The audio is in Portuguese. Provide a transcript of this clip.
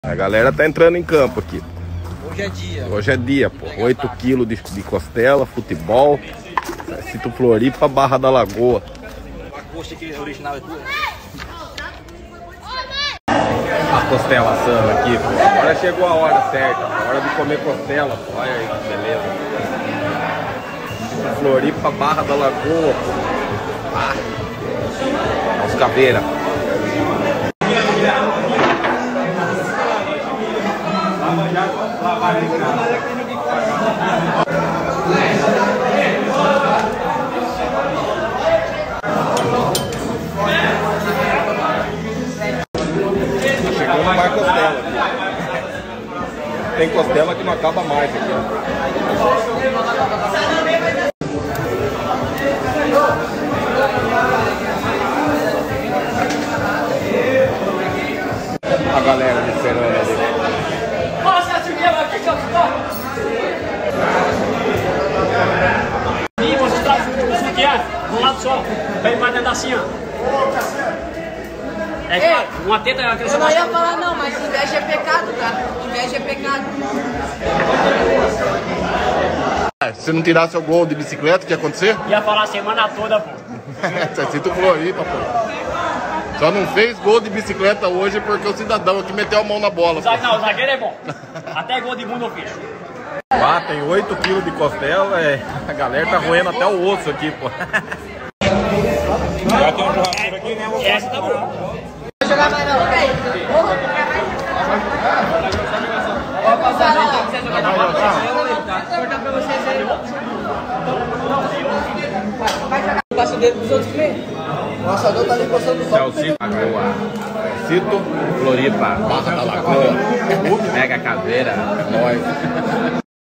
A galera tá entrando em campo aqui. Hoje é dia. Hoje é dia, pô. 8 kg de costela, futebol. Cito Floripa, Barra da Lagoa. A coxa aqui original é tua. A costela assando aqui, pô. Agora chegou a hora certa, a hora de comer costela, pô. Olha aí que beleza. Cito Floripa, Barra da Lagoa, pô. Ah. Os caveiras. Chegou mais costela aqui. Tem costela que não acaba mais aqui, ó. A galera esperando ali. E você traz o que é? Um lado só, bem mais dentro assim, ó. É claro, uma teta é uma criança. Eu não ia falar não, mas inveja é pecado, tá? Inveja é pecado. Se não tirasse o gol de bicicleta, o que ia acontecer? Ia falar a semana toda, pô. Você cita o Floripa, pô. Só não fez gol de bicicleta hoje porque o cidadão aqui meteu a mão na bola. Não, o zagueiro é bom. Até gol de bunda eu fiz. Ah, tem 8 kg de costela, a galera tá roendo até o osso aqui, pô. Já tem um churrasqueiro aqui, né? Essa tá boa. Não vou jogar mais não. Vou passar lá. Cortar pra vocês aí. Vai jogar. Passa o dedo pros outros comer. O assador tá ali coçando o copo. Cito Lagoa. Cito Floripa, Barra da Lagoa. Mega Caveira, é nóis.